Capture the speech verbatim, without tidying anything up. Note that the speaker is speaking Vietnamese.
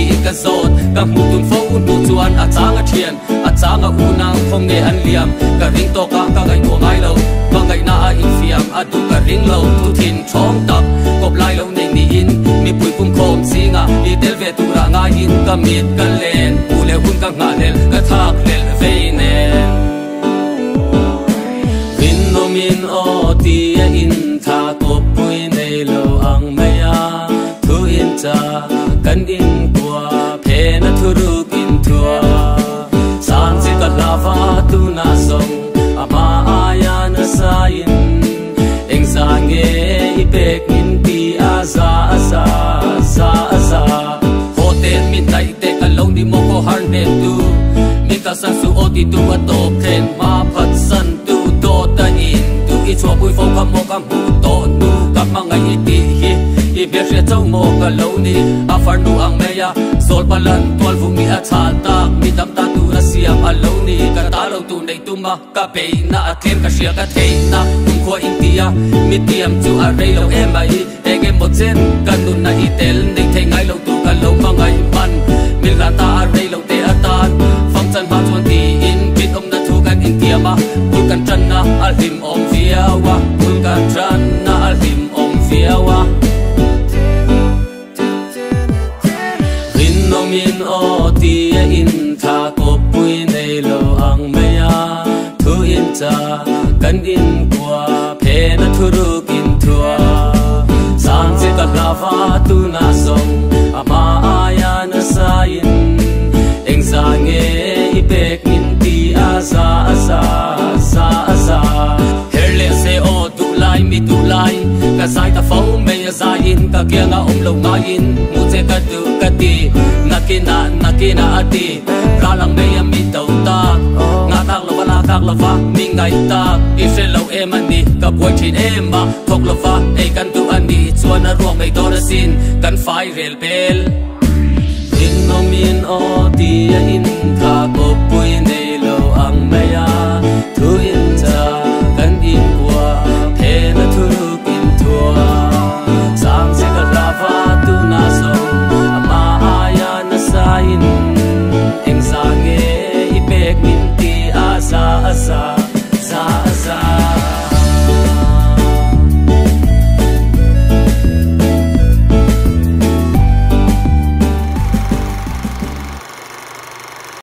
ka zot ka mu tun fo un tu chuan a changa thian a changa unang khong nge an liam ka ring to ka ka gai ko ngai lo ka gai na a in fiam a tu ka ring lo tu thin thong tak kop lai lo nei ni in mi pui kum khom singa i tel ve tu ra nga in ka mit ka len u le hun ka nga lel ka thak lel ve nen vin no min o ti in tha kop pui nei lo ang maya thu in cha kan in kwa phe na thu ru kin thua san si ka lava tu na song ama aya na sa in eng sa nge i pek min ti a za za za za hotel min tai te ka long di mo ko har ne tu mi ka sa su o ti tu a to khen ma phat san tu to ta in tu i chua pui fo ka mo ka mu to tu ka ma ngai i ti hi i be re chau mo ka lo ni a far nu ang me ya sol balan tol vu mi a cha ta mi dam ta tu ra siam a lo ni ka ta lo tu nei tu ma ka pe na a kem ka sia ka thei na tum ko in tia mi tiam chu a re lo em ai e ge mo chen kan nu na i tel nei thei ngai lo tu ka lo ma ngai man mi la ta a re lo te a tan phong chan ba chuan ti in bit om na thu kan in tia ma pul kan tran na al him om via wa pul kan tran na al him om via wa min o ti in tha ko pui nei lo ang maya thu in cha kan in kwa phe na thu ru kin thua san se ka lava tu na song ama aya na sa in eng sa nge i pek min ti a za za za za herle se o tu lai mi tu lai ka sai ta fo me ya za in ka kya nga om lo nga in mu che ka tu ka ti nakina nakina ati ralang me ya mi tau ta nga tak lo wala tak lo fa mi ngai ta i se lo em ani ka boy thin em ma thok lo fa e kan tu ani chuan a ruang mai dor sin kan fai rel bel in no min o ti in tha ko pui ne